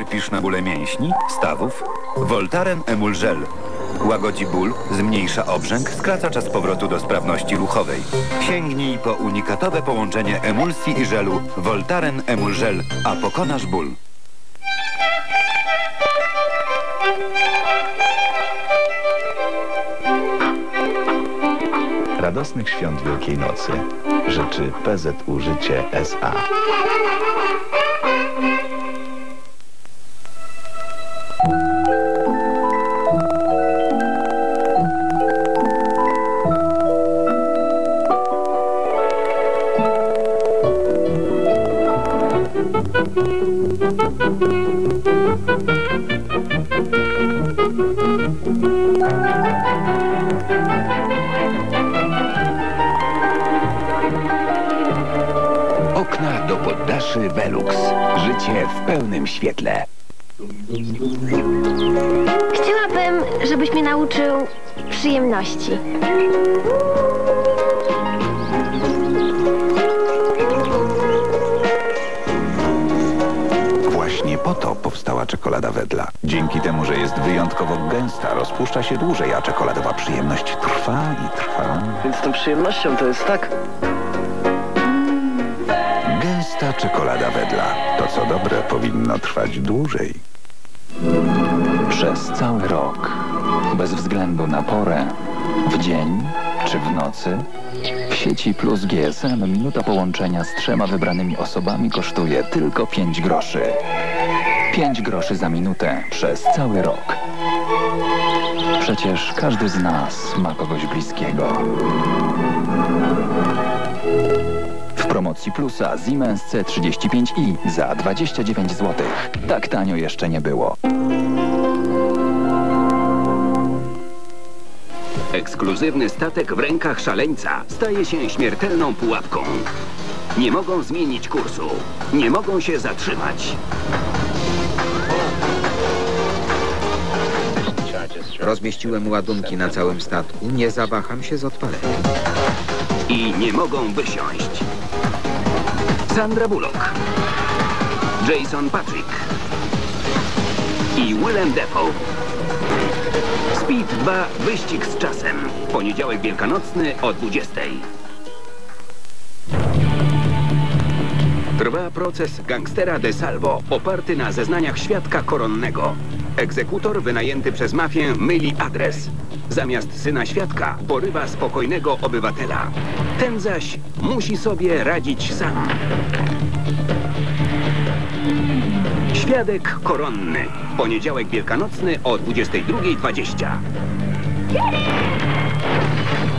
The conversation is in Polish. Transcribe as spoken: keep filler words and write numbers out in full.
Cierpisz na bóle mięśni, stawów? Voltaren Emul Gel. Łagodzi ból, zmniejsza obrzęk, skraca czas powrotu do sprawności ruchowej. Sięgnij po unikatowe połączenie emulsji i żelu Voltaren Emul Gel, a pokonasz ból. Radosnych świąt Wielkiej Nocy życzy P Z U Życie S A. Okna do poddaszy Velux. Życie w pełnym świetle. Chciałabym, żebyś mnie nauczył przyjemności. Właśnie po to powstała czekolada Wedla. Dzięki temu, że jest wyjątkowo gęsta, rozpuszcza się dłużej, a czekoladowa przyjemność trwa i trwa. Więc tą przyjemnością to jest tak? Gęsta czekolada Wedla. To co dobre powinno trwać dłużej. Przez cały rok, bez względu na porę, w dzień czy w nocy, w sieci Plus G S M minuta połączenia z trzema wybranymi osobami kosztuje tylko pięć groszy. pięć groszy za minutę przez cały rok. Przecież każdy z nas ma kogoś bliskiego. W promocji Plusa Siemens C trzydzieści pięć i za dwadzieścia dziewięć złotych. Tak tanio jeszcze nie było. Ekskluzywny statek w rękach szaleńca staje się śmiertelną pułapką. Nie mogą zmienić kursu. Nie mogą się zatrzymać. Rozmieściłem ładunki na całym statku. Nie zawaham się z odpaleniem. I nie mogą wysiąść. Sandra Bullock, Jason Patrick i Willem Dafoe. Speed dwa. Wyścig z czasem. Poniedziałek wielkanocny o dwudziestej. Trwa proces gangstera De Salvo, oparty na zeznaniach świadka koronnego. Egzekutor wynajęty przez mafię myli adres. Zamiast syna świadka porywa spokojnego obywatela. Ten zaś musi sobie radzić sam. Świadek koronny. Poniedziałek wielkanocny o dwudziestej drugiej dwadzieścia.